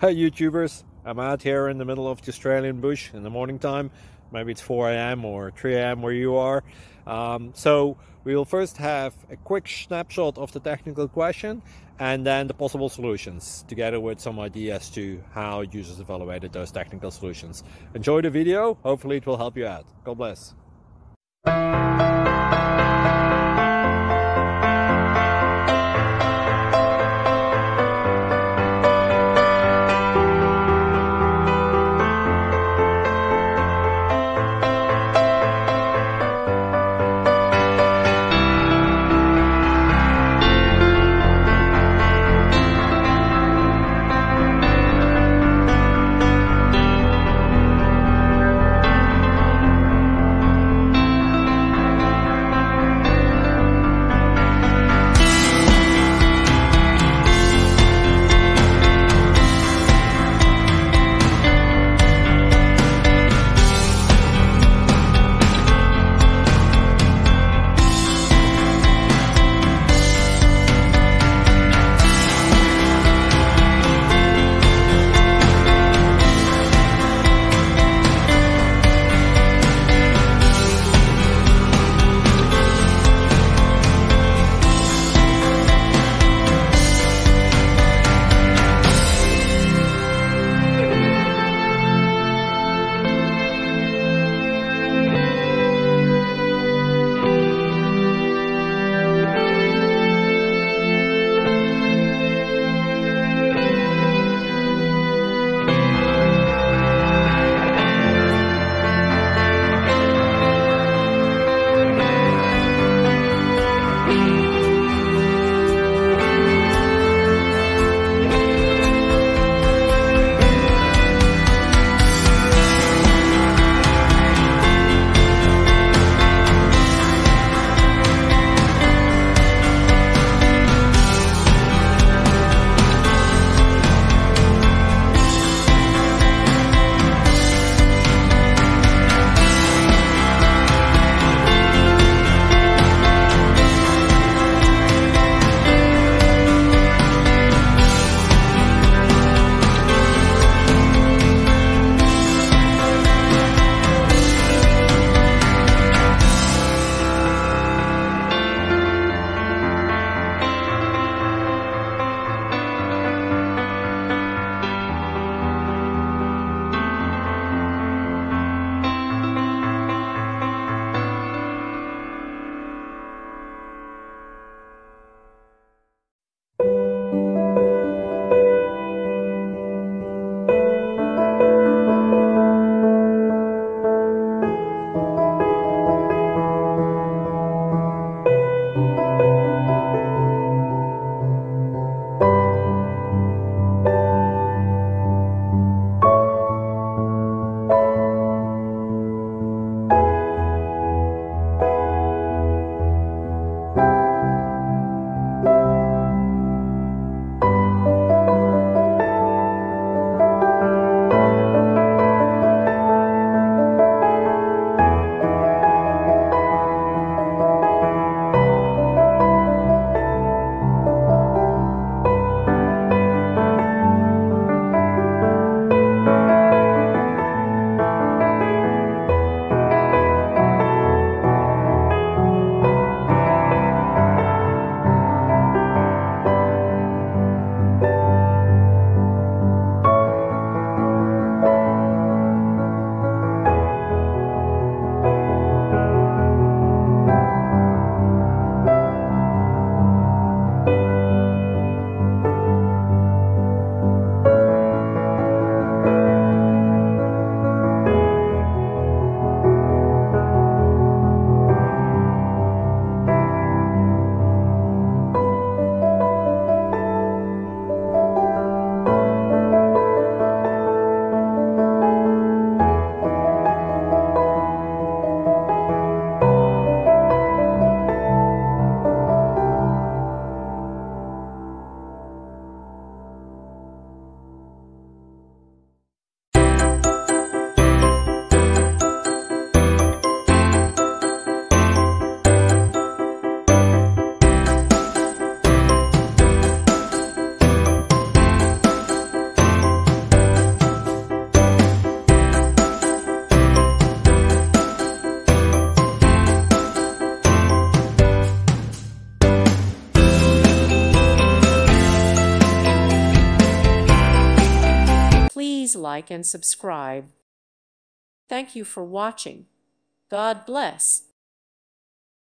Hey YouTubers, I'm out here in the middle of the Australian bush in the morning time. Maybe it's 4 a.m. or 3 a.m. where you are. So we'll first have a quick snapshot of the technical question and then the possible solutions, together with some ideas to how users evaluated those technical solutions. Enjoy the video, hopefully it will help you out. God bless. please like and subscribe. Thank you for watching. God bless.